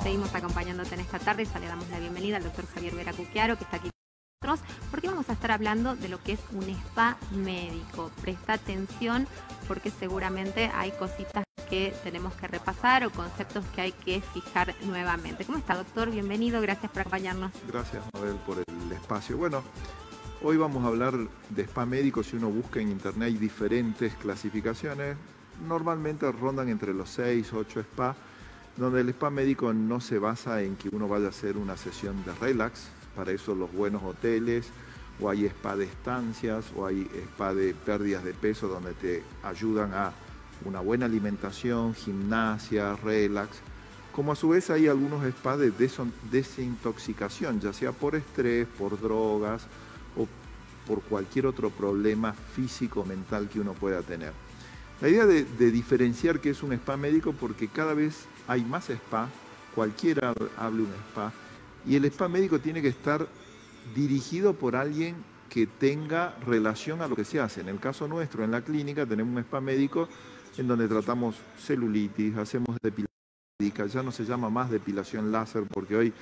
seguimos acompañándote en esta tarde y ya le damos la bienvenida al doctor Javier Vera Cucchiaro, que está aquí con nosotros, porque vamos a estar hablando de lo que es un spa médico. Presta atención porque seguramente hay cositas que tenemos que repasar o conceptos que hay que fijar nuevamente. ¿Cómo está, doctor? Bienvenido, gracias por acompañarnos. Gracias, Mabel, por el espacio. Bueno, hoy vamos a hablar de spa médico. Si uno busca en internet hay diferentes clasificaciones. Normalmente rondan entre los 6 o 8 spa, donde el spa médico no se basa en que uno vaya a hacer una sesión de relax. Para eso los buenos hoteles, o hay spa de estancias, o hay spa de pérdidas de peso, donde te ayudan a una buena alimentación, gimnasia, relax. Como a su vez hay algunos spas de desintoxicación, ya sea por estrés, por drogas o por cualquier otro problema físico o mental que uno pueda tener. La idea de diferenciar qué es un spa médico, porque cada vez hay más spa, cualquiera hable un spa, y el spa médico tiene que estar dirigido por alguien que tenga relación a lo que se hace. En el caso nuestro, en la clínica, tenemos un spa médico en donde tratamos celulitis, hacemos depilación médica, ya no se llama más depilación láser, porque hoy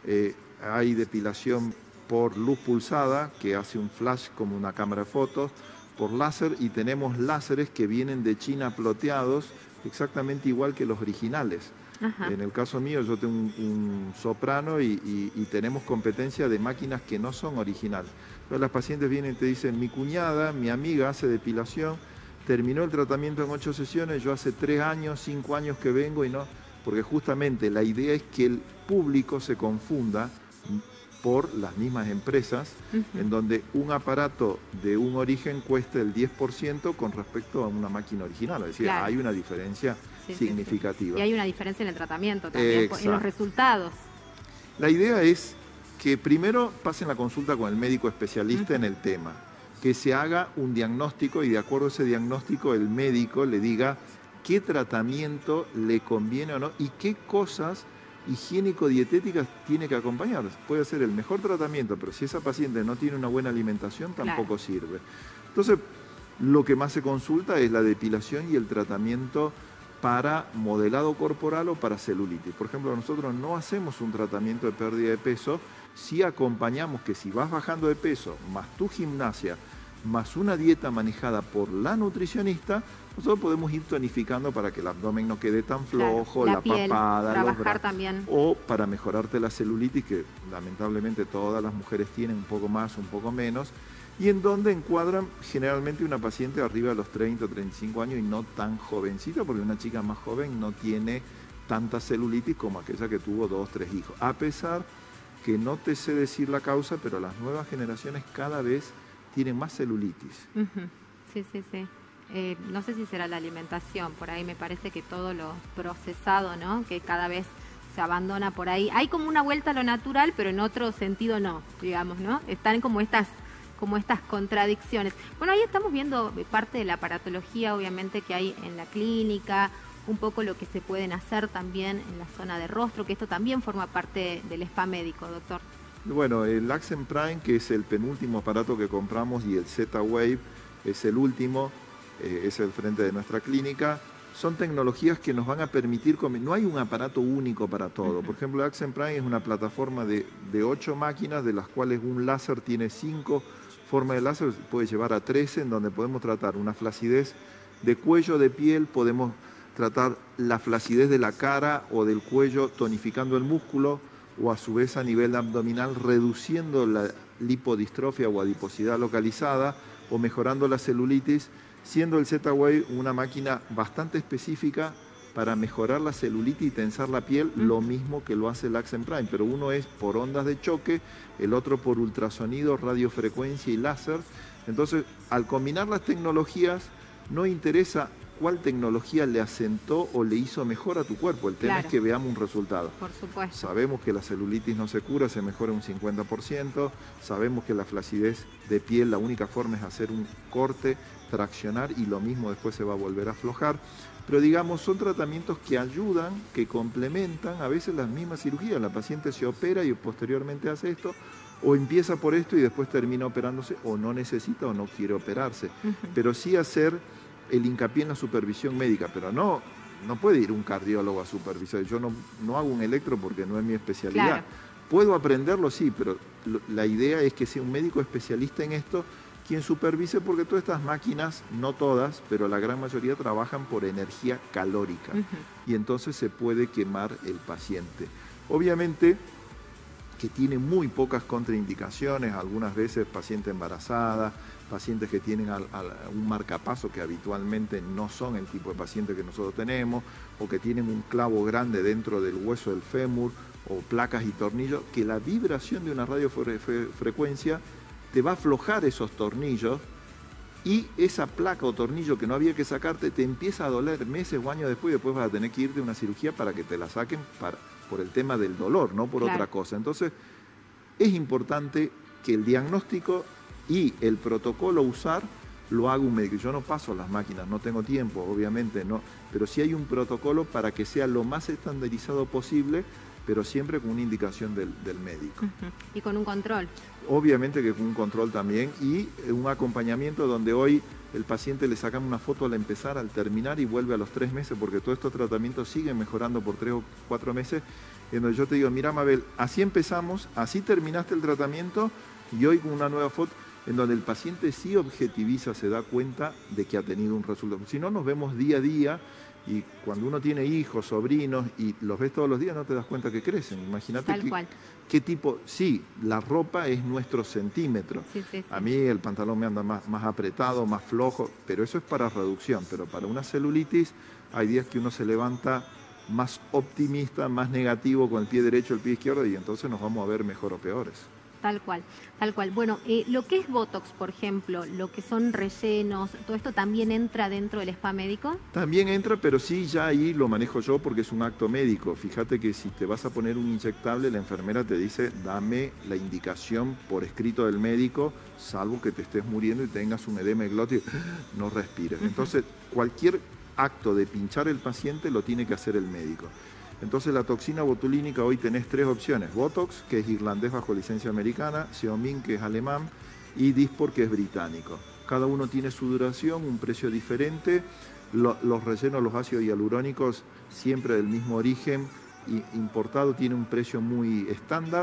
hay depilación por luz pulsada, que hace un flash como una cámara de fotos, por láser, y tenemos láseres que vienen de China ploteados, exactamente igual que los originales. Ajá. En el caso mío, yo tengo un soprano y tenemos competencia de máquinas que no son originales. Entonces las pacientes vienen y te dicen, mi cuñada, mi amiga hace depilación, terminó el tratamiento en 8 sesiones, yo hace 3 años, 5 años que vengo y no, porque justamente la idea es que el público se confunda por las mismas empresas, en donde un aparato de un origen cuesta el 10% con respecto a una máquina original. Es decir, claro, hay una diferencia significativa. Sí. Y hay una diferencia en el tratamiento también, en los resultados. La idea es que primero pasen la consulta con el médico especialista en el tema, que se haga un diagnóstico y de acuerdo a ese diagnóstico el médico le diga qué tratamiento le conviene o no y qué cosas higiénico-dietéticas tiene que acompañar. Puede ser el mejor tratamiento, pero si esa paciente no tiene una buena alimentación, tampoco sirve. Entonces, lo que más se consulta es la depilación y el tratamiento para modelado corporal o para celulitis. Por ejemplo, nosotros no hacemos un tratamiento de pérdida de peso, sí acompañamos que si vas bajando de peso, más tu gimnasia, más una dieta manejada por la nutricionista, nosotros podemos ir tonificando para que el abdomen no quede tan flojo, claro, la piel, papada, los brazos, también. O para mejorarte la celulitis, que lamentablemente todas las mujeres tienen un poco más, un poco menos, y en donde encuadran generalmente una paciente arriba de los 30 o 35 años y no tan jovencita, porque una chica más joven no tiene tanta celulitis como aquella que tuvo 2 o 3 hijos. A pesar que no te sé decir la causa, pero las nuevas generaciones cada vez tienen más celulitis. Sí. No sé si será la alimentación, por ahí me parece que todo lo procesado, ¿no? Que cada vez se abandona por ahí. Hay como una vuelta a lo natural, pero en otro sentido no, digamos, ¿no? Están como estas contradicciones. Bueno, ahí estamos viendo parte de la aparatología, obviamente, que hay en la clínica, un poco lo que se pueden hacer también en la zona de rostro, que esto también forma parte del spa médico, doctor. Bueno, el Accent Prime, que es el penúltimo aparato que compramos, y el Z-Wave es el último, es el frente de nuestra clínica, son tecnologías que nos van a permitir, no hay un aparato único para todo. Por ejemplo, el Accent Prime es una plataforma de 8 máquinas, de las cuales un láser tiene 5 formas de láser, puede llevar a 13, en donde podemos tratar una flacidez de cuello, de piel, podemos tratar la flacidez de la cara o del cuello tonificando el músculo, o a su vez a nivel abdominal reduciendo la lipodistrofia o adiposidad localizada o mejorando la celulitis, siendo el Z-Wave una máquina bastante específica para mejorar la celulitis y tensar la piel, lo mismo que lo hace el Accent Prime, pero uno es por ondas de choque, el otro por ultrasonido, radiofrecuencia y láser. Entonces, al combinar las tecnologías, no interesa cuál tecnología le asentó o le hizo mejor a tu cuerpo. El tema es que veamos un resultado. Por supuesto. Sabemos que la celulitis no se cura, se mejora un 50%. Sabemos que la flacidez de piel, la única forma es hacer un corte, traccionar, y lo mismo después se va a volver a aflojar. Pero digamos, son tratamientos que ayudan, que complementan a veces las mismas cirugías. La paciente se opera y posteriormente hace esto, o empieza por esto y después termina operándose, o no necesita o no quiere operarse. Pero sí hacer el hincapié en la supervisión médica, pero no no puede ir un cardiólogo a supervisar. Yo no hago un electro porque no es mi especialidad. Claro. ¿Puedo aprenderlo? Sí, pero la idea es que sea un médico especialista en esto quien supervise, porque todas estas máquinas, no todas, pero la gran mayoría trabajan por energía calórica. Y entonces se puede quemar el paciente. Obviamente que tiene muy pocas contraindicaciones, algunas veces paciente embarazada, pacientes que tienen un marcapaso que habitualmente no son el tipo de paciente que nosotros tenemos, o que tienen un clavo grande dentro del hueso del fémur, o placas y tornillos, que la vibración de una radiofrecuencia te va a aflojar esos tornillos, y esa placa o tornillo que no había que sacarte te empieza a doler meses o años después, y después vas a tener que irte a una cirugía para que te la saquen por el tema del dolor, no por otra cosa. Entonces, es importante que el diagnóstico y el protocolo a usar lo haga un médico. Yo no paso las máquinas, no tengo tiempo, obviamente, no, pero sí hay un protocolo para que sea lo más estandarizado posible, pero siempre con una indicación del médico. Y con un control. Obviamente que con un control también, y un acompañamiento donde hoy el paciente le sacan una foto al empezar, al terminar, y vuelve a los 3 meses, porque todos estos tratamientos siguen mejorando por 3 o 4 meses, en donde yo te digo, mira Mabel, así empezamos, así terminaste el tratamiento, y hoy con una nueva foto, en donde el paciente sí objetiviza, se da cuenta de que ha tenido un resultado. Si no, nos vemos día a día, y cuando uno tiene hijos, sobrinos, y los ves todos los días, no te das cuenta que crecen. Imagínate qué tipo... Sí, la ropa es nuestro centímetro. Sí. A mí el pantalón me anda más apretado, más flojo, pero eso es para reducción. Pero para una celulitis hay días que uno se levanta más optimista, más negativo con el pie derecho, el pie izquierdo, y entonces nos vamos a ver mejor o peores. Tal cual, tal cual. Bueno, lo que es Botox, por ejemplo, lo que son rellenos, ¿todo esto también entra dentro del spa médico? También entra, pero sí, ya ahí lo manejo yo porque es un acto médico. Fíjate que si te vas a poner un inyectable, la enfermera te dice, dame la indicación por escrito del médico, salvo que te estés muriendo y tengas un edema de glotis, no respires. Entonces, cualquier acto de pinchar el paciente lo tiene que hacer el médico. Entonces la toxina botulínica hoy tenés 3 opciones: Botox, que es irlandés bajo licencia americana, Xeomin, que es alemán, y Dysport, que es británico. Cada uno tiene su duración, un precio diferente. Los rellenos, los ácidos hialurónicos, siempre del mismo origen, importado, tiene un precio muy estándar,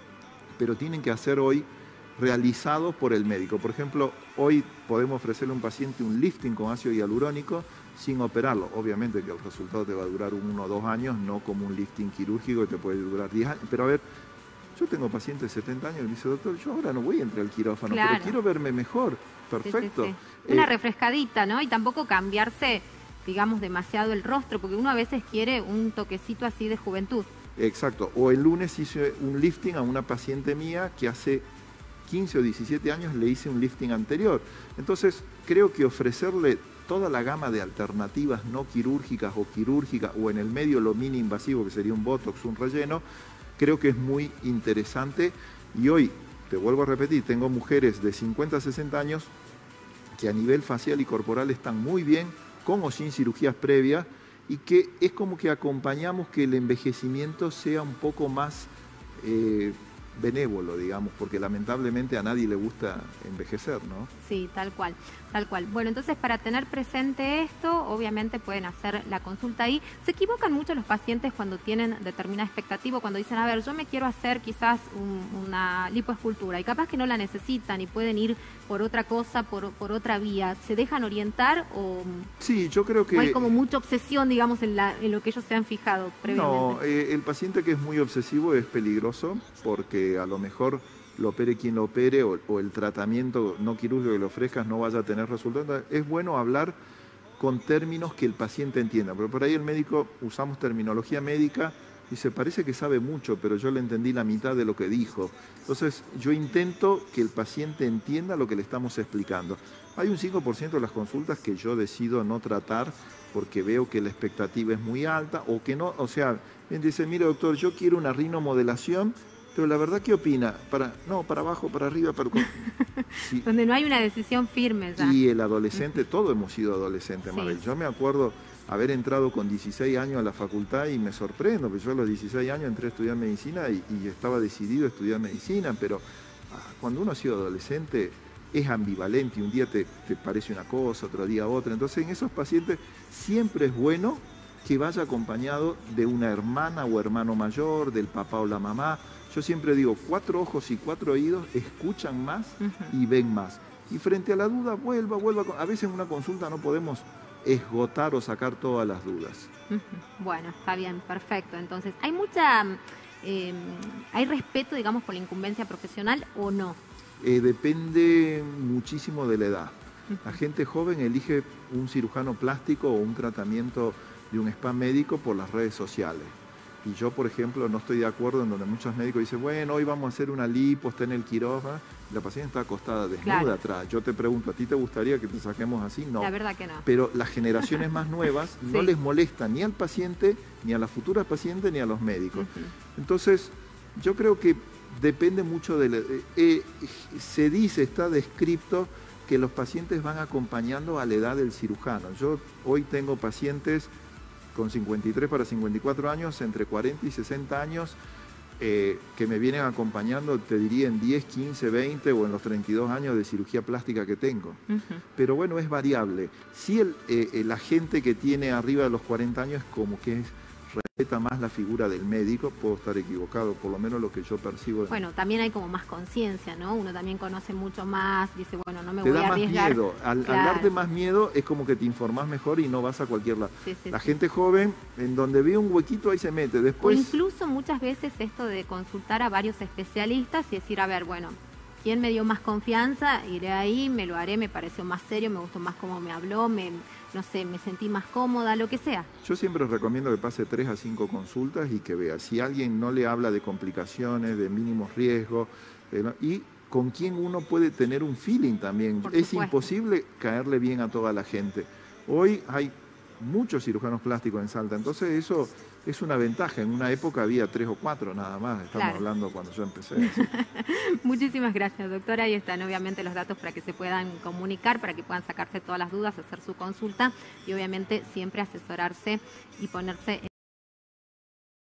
pero tienen que ser hoy realizados por el médico. Por ejemplo, hoy podemos ofrecerle a un paciente un lifting con ácido hialurónico sin operarlo. Obviamente que el resultado te va a durar 1 o 2 años, no como un lifting quirúrgico que te puede durar 10 años. Pero a ver, yo tengo pacientes de 70 años y me dice, doctor, yo ahora no voy a entrar al quirófano, pero quiero verme mejor. Perfecto. Sí. Una refrescadita, ¿no? Y tampoco cambiarse, digamos, demasiado el rostro, porque uno a veces quiere un toquecito así de juventud. Exacto. O el lunes hice un lifting a una paciente mía que hace 15 o 17 años le hice un lifting anterior. Entonces, creo que ofrecerle toda la gama de alternativas no quirúrgicas o quirúrgicas, o en el medio lo mini invasivo, que sería un Botox, un relleno, creo que es muy interesante. Y hoy, te vuelvo a repetir, tengo mujeres de 50 a 60 años que a nivel facial y corporal están muy bien, con o sin cirugías previas, y que es como que acompañamos que el envejecimiento sea un poco más benévolo, digamos, porque lamentablemente a nadie le gusta envejecer, ¿no? Sí, tal cual, tal cual. Bueno, entonces para tener presente esto, obviamente pueden hacer la consulta ahí. Se equivocan mucho los pacientes cuando tienen determinada expectativa, cuando dicen, a ver, yo me quiero hacer quizás una lipoescultura, y capaz que no la necesitan y pueden ir por otra cosa, por otra vía. ¿Se dejan orientar o...? Sí, yo creo que... ¿O hay como mucha obsesión, digamos, en lo que ellos se han fijado previamente? No, el paciente que es muy obsesivo es peligroso, porque a lo mejor lo opere quien lo opere, o el tratamiento no quirúrgico que le ofrezcas no vaya a tener resultados. Es bueno hablar con términos que el paciente entienda, pero por ahí el médico, usamos terminología médica y se parece que sabe mucho, pero yo le entendí la mitad de lo que dijo. Entonces yo intento que el paciente entienda lo que le estamos explicando. Hay un 5% de las consultas que yo decido no tratar porque veo que la expectativa es muy alta, o que no, o sea, bien dice, mire doctor, yo quiero una rinomodelación, pero la verdad, ¿qué opina? Para abajo, para arriba, para... Sí. Donde no hay una decisión firme ya. Y el adolescente, todos hemos sido adolescentes, sí. Mabel. Yo me acuerdo haber entrado con 16 años a la facultad y me sorprendo, porque yo a los 16 años entré a estudiar medicina y estaba decidido a estudiar medicina, pero cuando uno ha sido adolescente es ambivalente, y un día te parece una cosa, otro día otra. Entonces en esos pacientes siempre es bueno que vaya acompañado de una hermana o hermano mayor, del papá o la mamá. Yo siempre digo, 4 ojos y 4 oídos escuchan más y ven más. Y frente a la duda, vuelva. A veces en una consulta no podemos esgotar o sacar todas las dudas. Bueno, está bien, perfecto. Entonces, ¿hay respeto, digamos, por la incumbencia profesional o no? Depende muchísimo de la edad. La gente joven elige un cirujano plástico o un tratamiento de un spa médico por las redes sociales. Y yo, por ejemplo, no estoy de acuerdo en donde muchos médicos dicen, bueno, hoy vamos a hacer una lipo, está en el quirófano, y la paciente está acostada desnuda atrás. Yo te pregunto, ¿a ti te gustaría que te saquemos así? No. La verdad que no. Pero las generaciones más nuevas no les molesta ni al paciente, ni a la futura paciente, ni a los médicos. Entonces, yo creo que depende mucho se dice, está descrito que los pacientes van acompañando a la edad del cirujano. Yo hoy tengo pacientes con 53 para 54 años, entre 40 y 60 años, que me vienen acompañando, te diría, en 10, 15, 20 o en los 32 años de cirugía plástica que tengo. Pero bueno, es variable. Si la gente que tiene arriba de los 40 años como que respeta más la figura del médico, puedo estar equivocado, por lo menos lo que yo percibo. Bueno, también hay como más conciencia, ¿no? Uno también conoce mucho más, dice, bueno, no me te voy a arriesgar. Te da más miedo, al darte más miedo es como que te informás mejor y no vas a cualquier lado. La gente joven, en donde ve un huequito ahí se mete, después... O incluso muchas veces esto de consultar a varios especialistas y decir, a ver, bueno, ¿quién me dio más confianza? Iré ahí, me lo haré, me pareció más serio, me gustó más cómo me habló, no sé, me sentí más cómoda, lo que sea. Yo siempre recomiendo que pase 3 a 5 consultas y que vea. Si alguien no le habla de complicaciones, de mínimos riesgos, y con quién uno puede tener un feeling también. Es imposible caerle bien a toda la gente. Hoy hay muchos cirujanos plásticos en Salta, entonces eso es una ventaja. En una época había 3 o 4 nada más, estamos hablando cuando yo empecé. Muchísimas gracias, doctora. Ahí están obviamente los datos para que se puedan comunicar, para que puedan sacarse todas las dudas, hacer su consulta y obviamente siempre asesorarse y ponerse